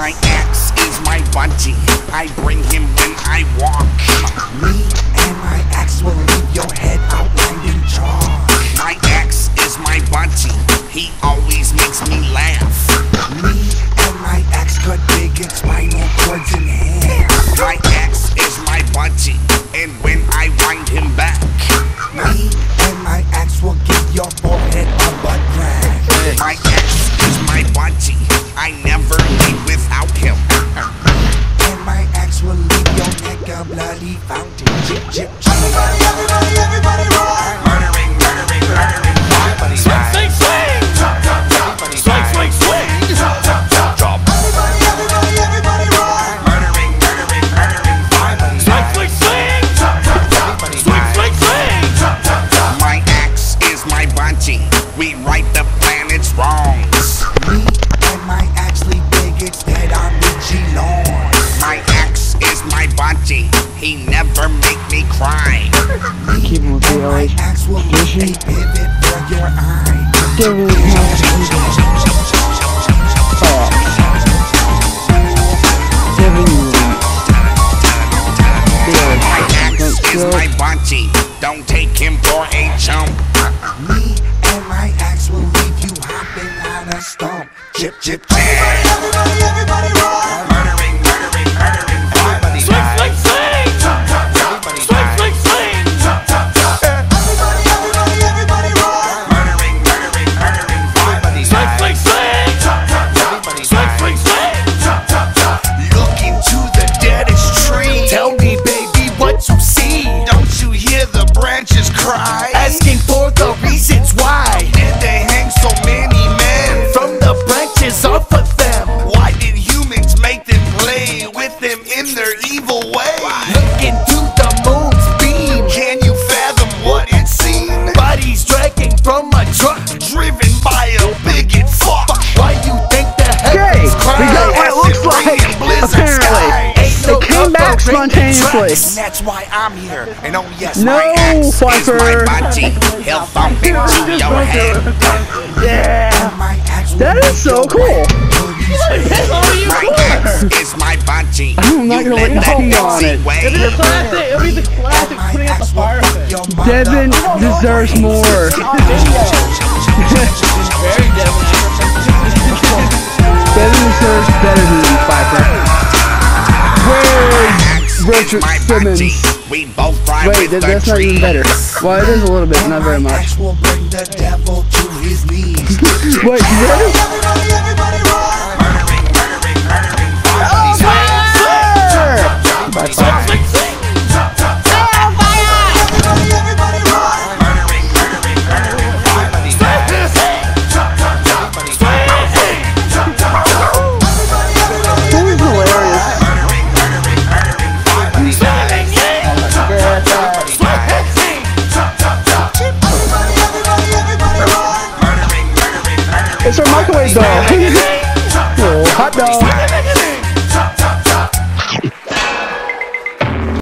My ex is my budgie. I bring him when I walk. Me and my ex will leave your head outlined in chalk. My ex is my budgie. He always makes me laugh. Me and my ex could dig its spinal cords in half. My ex is my budgie, and when I wind him back, Me and my ex will give your forehead a butt crack. my ex is my budgie. I never leave without him. And my ex will leave your neck a bloody fountain. Chip, chip, chip. Everybody rock. Murdering, murdering, murdering. Swing, swing, swing! Swing, swing, swing! Everybody rock. Murdering, murdering, murdering. Swing, swing, swing! Swing, swing, swing! My ex is my budgie. We right the planet's wrongs. Me and my ex leave bigots dead on Richie lawn. My ex is my budgie. He never make me cry. Keep him with And my BLH. ex will leave a pivot for your eye. Deven My ex is my budgie. Don't take him for a chump. Me and my ex will leave you hopping on a stump. Chip, chip, chip. Everybody rock. Murdering, murdering, murdering. Swing, swing, swing! Swing, swing, swing! Everybody rock. Murdering, murdering, murdering. Swing, swing, swing! Swing, swing, swing! Look into the deadest tree. Tell me, baby, what you see. Don't you hear the branches cry? Asking for the reasons why. Did they hang so many men? From the branches off of them. Why did humans make them play with them in their evil way? Look into the moon's beam. Can you fathom what it's seen? Bodies dragging from a truck. Driven by a bigot fuck. Why you think the Okay, heavens cry? we got what it looks like, apparently. Ain't no It came back covering the spontaneously. tracks. And that's why I'm here. And oh yes, No, my ex is my Pfeiffer. budgie. He'll bump into your head. Yeah, My ex will that is so cool. My ex is my budgie. I'm not gonna let you pee on it. It'll be the classic, it'll be the classic my putting out the ex will fire fuck thing. your mother. Deven deserves more. Very Deven. Deven deserves better than Pfeiffer. Where's Ex is Richard my Simmons? budgie. We both fly Wait, with the that's not even tree. better. Well, it is a little bit, not very My much. ex will bring the devil to his knees. Wait, really? Everybody rock. Murdering, murdering, murdering. Swing, swing, swing! Everybody rock. Murdering, murdering, murdering. That was hilarious. Murdering, murdering, murdering. It's our microwave doll. Little hot dog.